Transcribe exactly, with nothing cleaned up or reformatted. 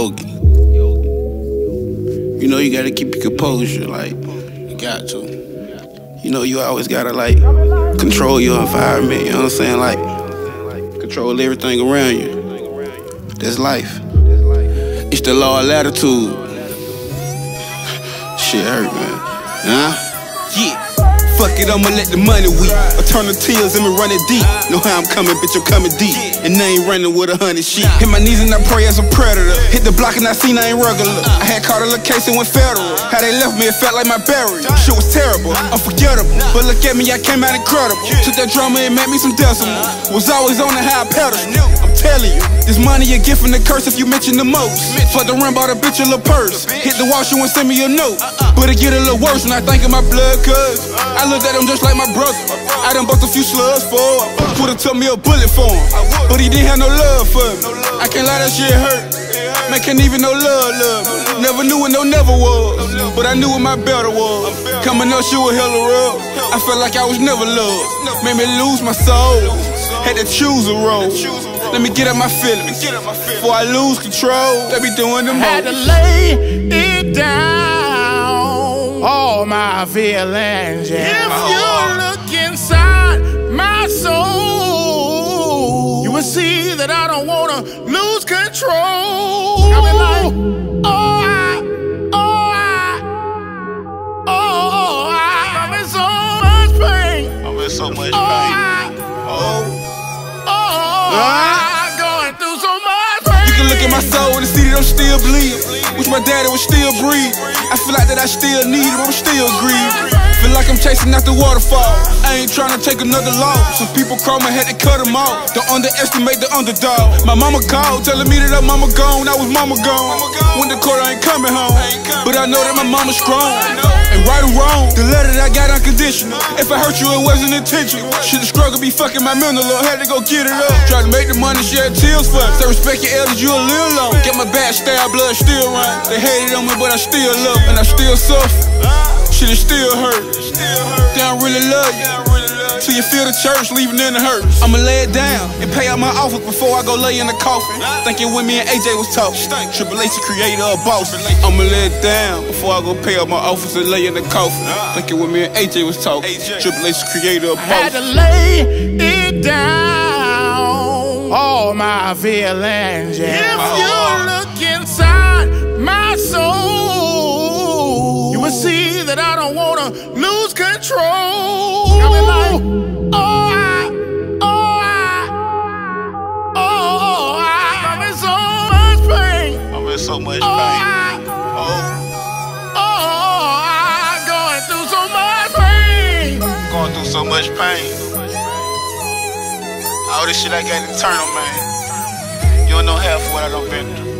Yogi. You know you gotta keep your composure, like, you got to. You know you always gotta, like, control your environment, you know what I'm saying? Like, control everything around you. That's life. It's the law of latitude. Shit hurt, man. Huh? Yeah. Fuck it, I'ma let the money weep. I turn the tears and me running deep. Know how I'm coming, bitch, I'm coming deep. And I ain't running with a hundred shit. Hit my knees and I pray as a predator. Hit the block and I seen I ain't regular. I had caught a little case and went federal. How they left me, it felt like my burial. Shit was terrible, unforgettable. But look at me, I came out incredible. Took that drama and made me some decimal. Was always on the high pedestal. I'm telling you, this money a gift and a curse if you mention the most. Fuck the rim, bought a bitch a little purse. Hit the wall, she won't send me a note. But it get a little worse when I think of my blood, cuz I looked at him just like my brother. I done bust a few slugs for him. Would've took me a bullet for him, but he didn't have no love for me. I can't lie, that shit hurt. Man, can't even no love, love. Never knew what no never was, but I knew what my better was. Coming up, she was hella rough. I felt like I was never loved. Made me lose my soul. Had to choose a road. Let me get out my feelings before I lose control. They be doing the most. Had to lay it down, all my feelings, yeah. If you look inside my soul, you will see that I don't wanna lose control. I be like, oh, I, oh, I, oh, I, I'm in so much pain. I'm in so much Oh, pain. I, Oh. oh, I'm going through so much pain. You can look at my soul and see that I'm still bleeding. Wish my daddy would still breathe. I feel like that I still need him, I'm still grieving. Feel like I'm chasing after waterfall. I ain't trying to take another loss. Some people call my head to cut them off. Don't underestimate the underdog. My mama called, telling me that her mama gone. I was mama gone. When the court, I ain't coming home. But I know that my mama's strong. And right or wrong, the letter that I got unconditional. If I hurt you, it wasn't intentional. Shit, the struggle be fucking my mental up. Had to go get it up. Tried to make the money, shed tears for it. Say respect your elders, you a little long. Get my back stabbed, blood still run. They hated on me, but I still love. And I still suffer. Shit, it still hurt. They don't really love you till you feel the church leaving in the hurt. I'ma lay it down and pay out my office before I go lay in the coffin. Thinking when me and A J was talking, Triple H, the creator of boss. I'ma lay it down before I go pay out my office and lay in the coffin. Thinking when me and A J was talking, Triple H, the creator of boss. Had to lay it down, all my feelings, yeah. If you look inside my soul, you will see that I don't wanna lose control. I be like, oh, I, oh, I, oh, I, I'm in so much pain. I'm in so much Oh, pain. I, Oh, oh, I'm going through so much pain. going through so much pain. All this shit I got internal, man. You don't know half of what I done been through.